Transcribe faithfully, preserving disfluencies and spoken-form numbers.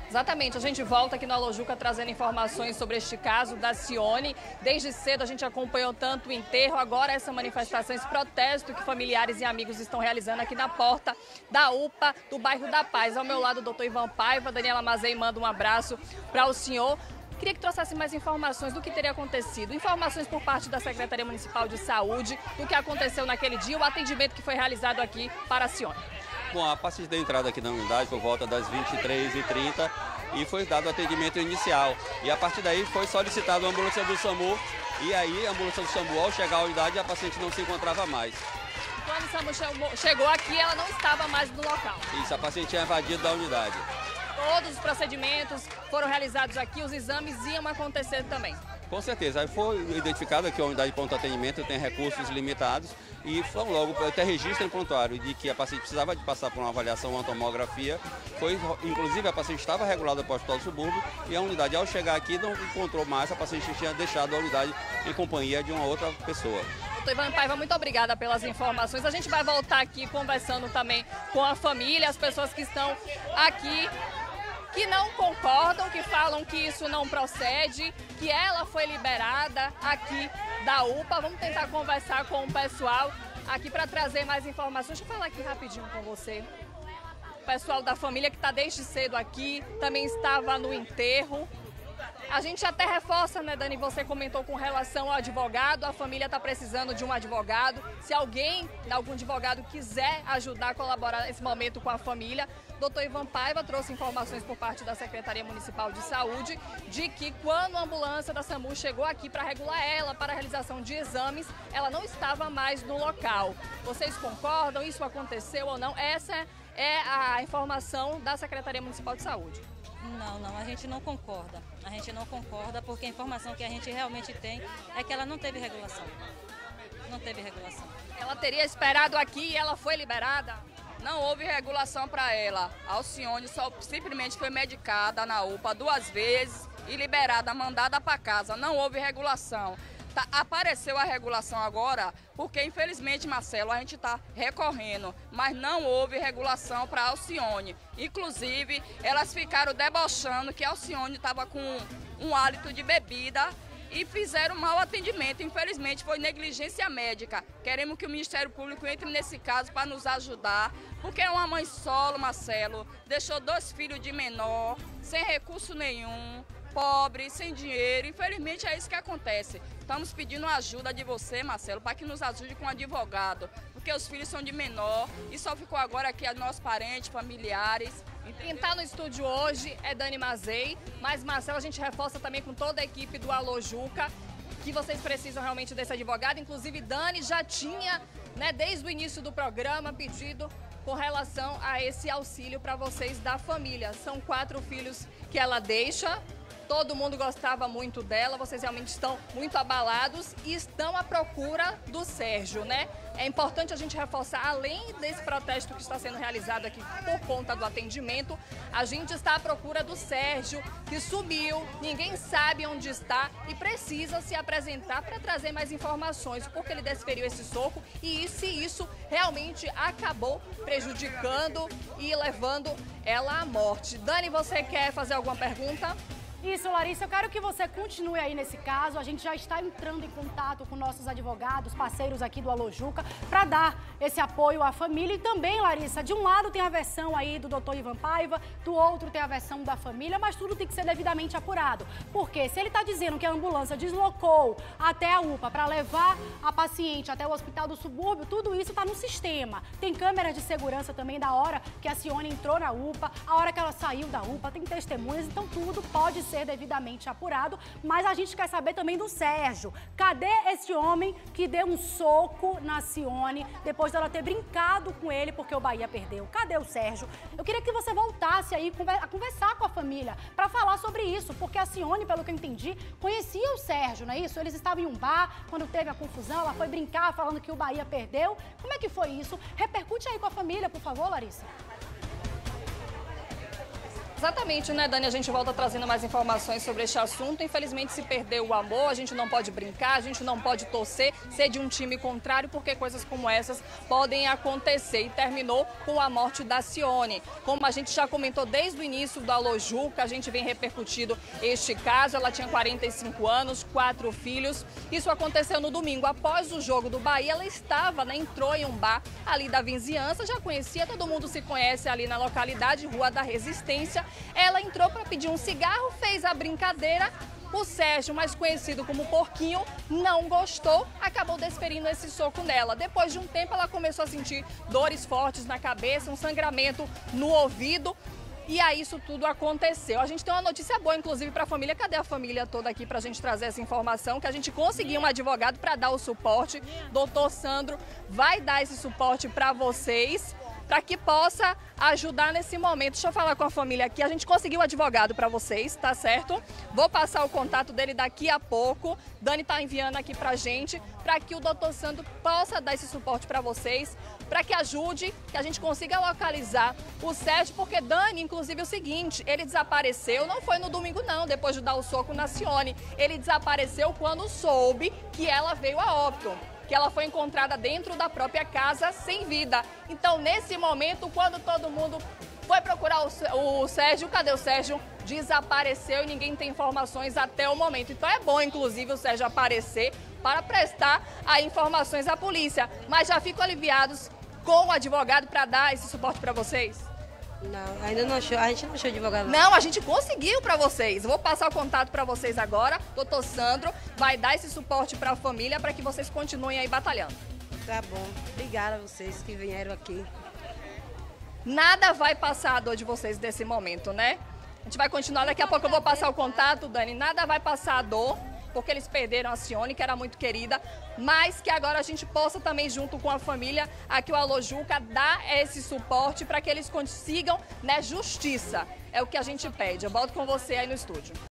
Exatamente, a gente volta aqui no Alojuca trazendo informações sobre este caso da Cione. Desde cedo a gente acompanhou tanto o enterro, agora essa manifestação, esse protesto que familiares e amigos estão realizando aqui na porta da U P A do bairro da Paz. Ao meu lado o doutor Ivan Paiva, Daniela Mazei manda um abraço para o senhor. Queria que trouxesse mais informações do que teria acontecido, informações por parte da Secretaria Municipal de Saúde, do que aconteceu naquele dia, o atendimento que foi realizado aqui para a Cione. Bom, a partir da entrada aqui na unidade, por volta das vinte e três e trinta, e foi dado o atendimento inicial. E a partir daí foi solicitada a ambulância do SAMU, e aí a ambulância do SAMU, ao chegar à unidade, a paciente não se encontrava mais. Quando o SAMU chegou aqui, ela não estava mais no local. Isso, a paciente tinha evadido da unidade. Todos os procedimentos foram realizados aqui, os exames iam acontecer também. Com certeza, aí foi identificado que a unidade de pronto atendimento tem recursos limitados e foi logo até registro em prontuário de que a paciente precisava de passar por uma avaliação, uma tomografia. Foi, inclusive, a paciente estava regulada para o hospital do subúrbio e a unidade, ao chegar aqui, não encontrou mais, a paciente tinha deixado a unidade em companhia de uma outra pessoa. Doutor Ivan Paiva, muito obrigada pelas informações. A gente vai voltar aqui conversando também com a família, as pessoas que estão aqui, que não concordam, que falam que isso não procede, que ela foi liberada aqui da U P A. Vamos tentar conversar com o pessoal aqui para trazer mais informações. Deixa eu falar aqui rapidinho com você. O pessoal da família que está desde cedo aqui, também estava no enterro. A gente até reforça, né, Dani, você comentou com relação ao advogado, a família está precisando de um advogado. Se alguém, algum advogado quiser ajudar, colaborar nesse momento com a família, doutor Ivan Paiva trouxe informações por parte da Secretaria Municipal de Saúde de que quando a ambulância da SAMU chegou aqui para regular ela, para a realização de exames, ela não estava mais no local. Vocês concordam? Isso aconteceu ou não? Essa é a informação da Secretaria Municipal de Saúde. Não, não, a gente não concorda. A gente não concorda porque a informação que a gente realmente tem é que ela não teve regulação. Não teve regulação. Ela teria esperado aqui e ela foi liberada? Não houve regulação para ela. A Alcione só simplesmente foi medicada na U P A duas vezes e liberada, mandada para casa. Não houve regulação. Tá, apareceu a regulação agora, porque infelizmente, Marcelo, a gente está recorrendo, mas não houve regulação para a Alcione. Inclusive, elas ficaram debochando que a Alcione estava com um hálito de bebida e fizeram mau atendimento. Infelizmente, foi negligência médica. Queremos que o Ministério Público entre nesse caso para nos ajudar, porque é uma mãe solo, Marcelo, deixou dois filhos de menor, sem recurso nenhum, pobre, sem dinheiro. Infelizmente é isso que acontece. Estamos pedindo ajuda de você, Marcelo, para que nos ajude com um advogado, porque os filhos são de menor e só ficou agora aqui a nossos parentes, familiares. Quem está no estúdio hoje é Dani Mazei, mas Marcelo, a gente reforça também com toda a equipe do Alojuca que vocês precisam realmente desse advogado. Inclusive, Dani já tinha, né, desde o início do programa, pedido com relação a esse auxílio para vocês da família. São quatro filhos que ela deixa. Todo mundo gostava muito dela, vocês realmente estão muito abalados e estão à procura do Sérgio, né? É importante a gente reforçar, além desse protesto que está sendo realizado aqui por conta do atendimento, a gente está à procura do Sérgio, que sumiu, ninguém sabe onde está e precisa se apresentar para trazer mais informações, porque ele desferiu esse soco e se isso realmente acabou prejudicando e levando ela à morte. Dani, você quer fazer alguma pergunta? Isso, Larissa, eu quero que você continue aí nesse caso. A gente já está entrando em contato com nossos advogados, parceiros aqui do Alojuca, para dar esse apoio à família. E também, Larissa, de um lado tem a versão aí do doutor Ivan Paiva, do outro tem a versão da família, mas tudo tem que ser devidamente apurado. Porque se ele está dizendo que a ambulância deslocou até a U P A para levar a paciente até o hospital do subúrbio, tudo isso está no sistema. Tem câmeras de segurança também da hora que a Cione entrou na U P A, a hora que ela saiu da U P A, tem testemunhas, então tudo pode ser ser devidamente apurado, mas a gente quer saber também do Sérgio. Cadê esse homem que deu um soco na Cione depois dela ter brincado com ele porque o Bahia perdeu? Cadê o Sérgio? Eu queria que você voltasse aí a conversar com a família para falar sobre isso, porque a Cione, pelo que eu entendi, conhecia o Sérgio, não é isso? Eles estavam em um bar, quando teve a confusão, ela foi brincar falando que o Bahia perdeu. Como é que foi isso? Repercute aí com a família, por favor, Larissa. Exatamente, né, Dani? A gente volta trazendo mais informações sobre este assunto. Infelizmente, se perdeu o amor, a gente não pode brincar, a gente não pode torcer, ser de um time contrário, porque coisas como essas podem acontecer. E terminou com a morte da Cione. Como a gente já comentou desde o início do Alô Juca, a gente vem repercutindo este caso. Ela tinha quarenta e cinco anos, quatro filhos. Isso aconteceu no domingo. Após o jogo do Bahia, ela estava, né, entrou em um bar ali da vizinhança, já conhecia, todo mundo se conhece ali na localidade, Rua da Resistência. Ela entrou para pedir um cigarro, fez a brincadeira. O Sérgio, mais conhecido como Porquinho, não gostou, acabou desferindo esse soco nela. Depois de um tempo, ela começou a sentir dores fortes na cabeça, um sangramento no ouvido. E aí isso tudo aconteceu. A gente tem uma notícia boa, inclusive, para a família. Cadê a família toda aqui para a gente trazer essa informação? Que a gente conseguiu um advogado para dar o suporte. Doutor Sandro vai dar esse suporte para vocês, para que possa ajudar nesse momento. Deixa eu falar com a família aqui. A gente conseguiu um advogado para vocês, tá certo? Vou passar o contato dele daqui a pouco. Dani tá enviando aqui pra gente, para que o doutor Sandro possa dar esse suporte para vocês, para que ajude, que a gente consiga localizar o Sérgio, porque Dani, inclusive, é o seguinte, ele desapareceu, não foi no domingo não, depois de dar o soco na Cione. Ele desapareceu quando soube que ela veio a óbito, que ela foi encontrada dentro da própria casa sem vida. Então, nesse momento, quando todo mundo foi procurar o, o Sérgio, cadê o Sérgio? Desapareceu e ninguém tem informações até o momento. Então, é bom, inclusive, o Sérgio aparecer para prestar aí informações à polícia. Mas já ficam aliviados com o advogado para dar esse suporte para vocês? Não, ainda não achou, a gente não achou advogado. Não, a gente conseguiu para vocês. Vou passar o contato para vocês agora. Doutor Sandro vai dar esse suporte para a família para que vocês continuem aí batalhando. Tá bom. Obrigada a vocês que vieram aqui. Nada vai passar a dor de vocês nesse momento, né? A gente vai continuar, daqui a pouco eu vou passar o contato, Dani. Nada vai passar a dor, porque eles perderam a Cione, que era muito querida, mas que agora a gente possa também, junto com a família, aqui o Alô Juca, dar esse suporte para que eles consigam, né, justiça. É o que a gente pede. Eu volto com você aí no estúdio.